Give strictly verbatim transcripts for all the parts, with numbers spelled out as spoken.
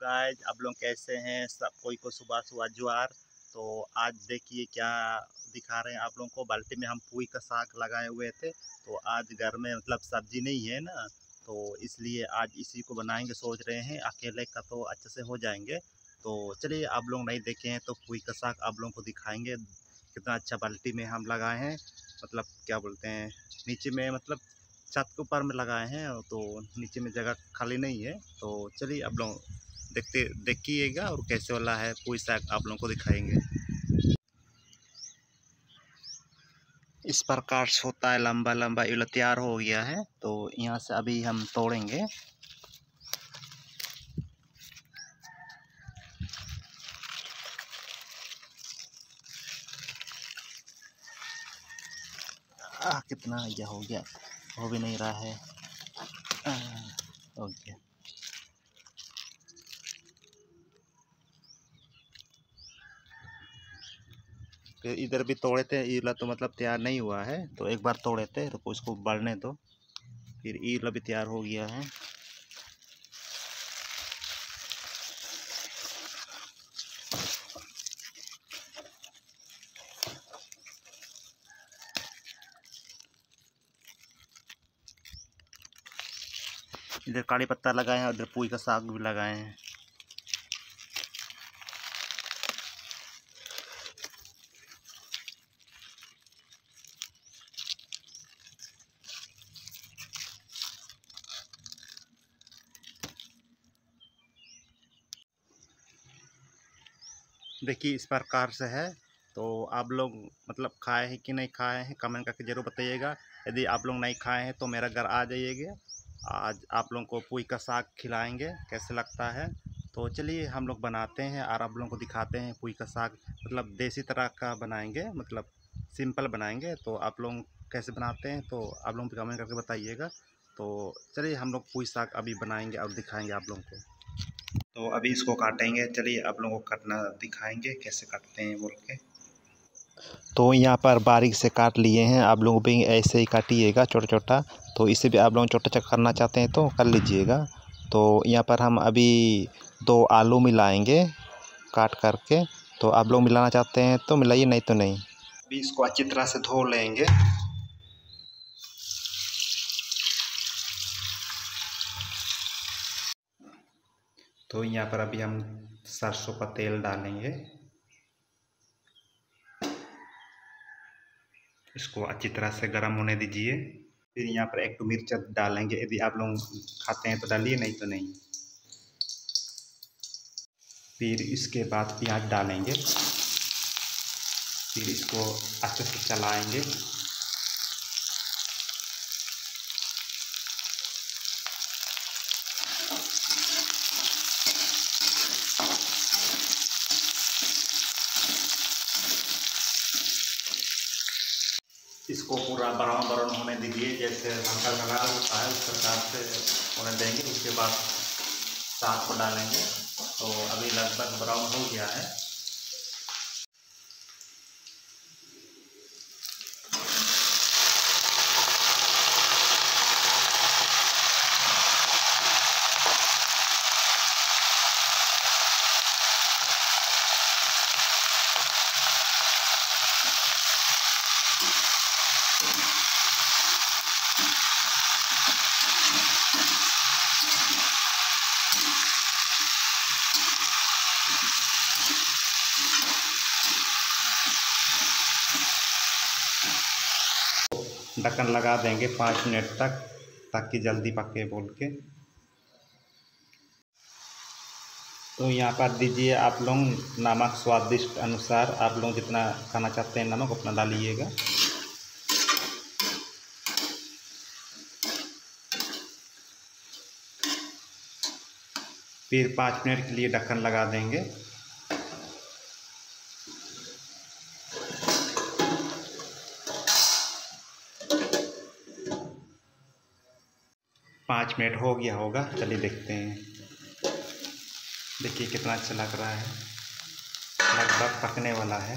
Guys, आप लोग कैसे हैं? सब कोई को सुबह सुबह ज्वार। तो आज देखिए क्या दिखा रहे हैं आप लोगों को। बाल्टी में हम पुई का साग लगाए हुए थे। तो आज घर में मतलब सब्जी नहीं है ना, तो इसलिए आज इसी को बनाएंगे सोच रहे हैं। अकेले का तो अच्छे से हो जाएंगे। तो चलिए, आप लोग नहीं देखे हैं तो पुई का साग आप लोगों को दिखाएंगे। कितना अच्छा बाल्टी में हम लगाए हैं, मतलब क्या बोलते हैं, नीचे में मतलब छत के ऊपर में लगाए हैं, तो नीचे में जगह खाली नहीं है। तो चलिए आप लोग देखते देखिएगा और कैसे वाला है पुई साग आप लोगों को दिखाएंगे। इस प्रकार से होता है, लंबा लंबा ये तैयार हो गया है। तो यहाँ से अभी हम तोड़ेंगे। आ, कितना यह हो गया, हो भी नहीं रहा है। आ, हो गया। फिर इधर भी तोड़े थे, ईला तो मतलब तैयार नहीं हुआ है, तो एक बार तोड़े थे तो उसको बढ़ने दो। फिर ईला भी तैयार हो गया है। इधर कड़ी पत्ता लगाए हैं, उधर पुई का साग भी लगाए हैं। देखिए इस प्रकार से है। तो आप लोग मतलब खाए हैं कि नहीं खाए हैं, कमेंट करके ज़रूर बताइएगा। यदि आप लोग नहीं खाए हैं तो मेरा घर आ जाइएगा। आज आप लोगों को पुई का साग खिलाएंगे, कैसे लगता है। तो चलिए हम लोग बनाते हैं और आप लोगों को दिखाते हैं पुई का साग। मतलब देसी तरह का बनाएंगे, मतलब सिंपल बनाएंगे। तो आप लोग कैसे बनाते हैं तो आप लोग कमेंट करके बताइएगा। तो चलिए हम लोग पुई साग अभी बनाएंगे और दिखाएंगे आप लोगों को। तो अभी इसको काटेंगे। चलिए आप लोगों को काटना दिखाएंगे कैसे काटते हैं बोल के। तो यहाँ पर बारीक से काट लिए हैं, आप लोग भी ऐसे ही काटिएगा छोटा छोटा। तो इसे भी आप लोग छोटा छोटा करना चाहते हैं तो कर लीजिएगा। तो यहाँ पर हम अभी दो आलू मिलाएंगे काट करके। तो आप लोग मिलाना चाहते हैं तो मिलाइए, नहीं तो नहीं। अभी इसको अच्छी तरह से धो लेंगे। तो यहाँ पर अभी हम सरसों का तेल डालेंगे। इसको अच्छी तरह से गर्म होने दीजिए। फिर यहाँ पर एक तो मिर्च डालेंगे, यदि आप लोग खाते हैं तो डालिए, नहीं तो नहीं। फिर इसके बाद प्याज डालेंगे। फिर इसको अच्छे से चलाएंगे। इसको पूरा ब्राउन ब्राउन होने दीजिए, जैसे हल्का लगा होता है उस प्रकार से होने देंगे। उसके बाद साग को डालेंगे। तो अभी लगभग ब्राउन हो गया है। ढक्कन लगा देंगे पाँच मिनट तक, ताकि जल्दी पके बोल के। तो यहाँ पर दीजिए आप लोग नमक स्वादिष्ट अनुसार, आप लोग जितना खाना चाहते हैं नमक उतना डालिएगा। फिर पाँच मिनट के लिए ढक्कन लगा देंगे। पाँच मिनट हो गया होगा, चलिए देखते हैं। देखिए कितना अच्छा लग रहा है, लगभग पकने वाला है।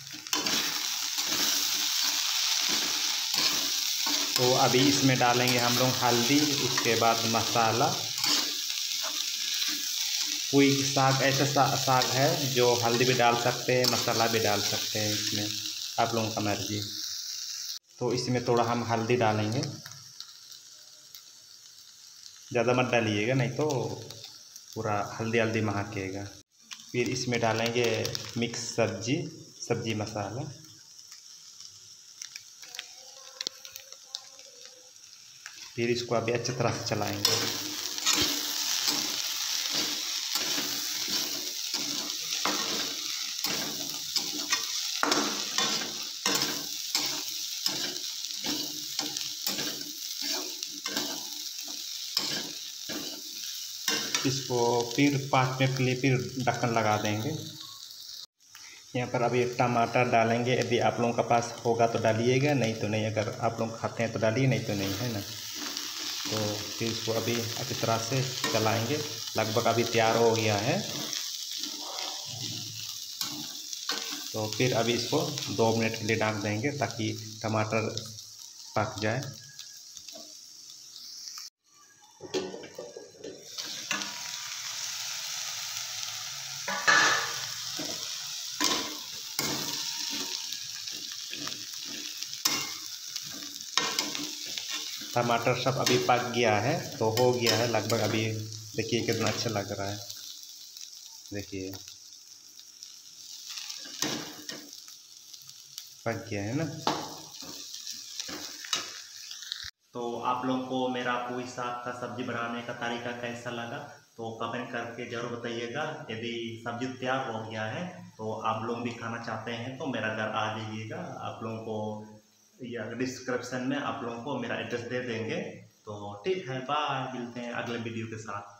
तो अभी इसमें डालेंगे हम लोग हल्दी, उसके बाद मसाला। पुई साग ऐसा सा, साग है जो हल्दी भी डाल सकते हैं, मसाला भी डाल सकते हैं, इसमें आप लोगों का मर्जी। तो इसमें थोड़ा हम हल्दी डालेंगे, ज़्यादा मत डालिएगा नहीं तो पूरा हल्दी हल्दी महकेगा। फिर इसमें डालेंगे मिक्स सब्जी सब्जी मसाला, फिर इसको अभी अच्छी तरह से चलाएंगे। इसको फिर पाँच मिनट के लिए फिर ढक्कन लगा देंगे। यहाँ पर अभी टमाटर डालेंगे, यदि आप लोगों के पास होगा तो डालिएगा, नहीं तो नहीं। अगर आप लोग खाते हैं तो डालिए, नहीं तो नहीं, है ना। तो फिर इसको अभी अच्छी तरह से चलाएंगे। लगभग अभी तैयार हो गया है, तो फिर अभी इसको दो मिनट के लिए ढक देंगे ताकि टमाटर पक जाए। टमाटर सब अभी पक गया है, तो हो गया है लगभग। अभी देखिए कितना अच्छा लग रहा है, देखिए पक गया है ना। तो आप लोगों को मेरा पुई साग का सब्जी बनाने का तरीका कैसा लगा तो कमेंट करके ज़रूर बताइएगा। यदि सब्जी तैयार हो गया है तो आप लोग भी खाना चाहते हैं तो मेरा घर आ जाइएगा। आप लोगों को या डिस्क्रिप्शन में आप लोगों को मेरा एड्रेस दे देंगे। तो ठीक है, बाय, मिलते हैं अगले वीडियो के साथ।